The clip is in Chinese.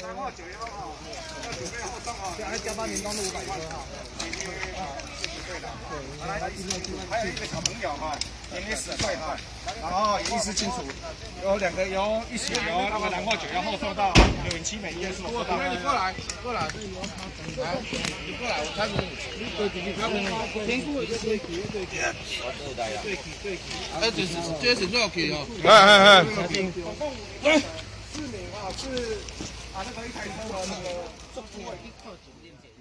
蓝化9号哈，要准备后送哈。还加8年当路500块哈。对的。来，还有一个小朋友哈，年龄10岁哈，然后意思清楚，有2个由一起由那个蓝化9号后送到97美医院所。你过来，你过来，你过来，我看你。先过一个对齐。哎，这是多少克哦？4名啊，是那个一台车的那个速度1克9.9。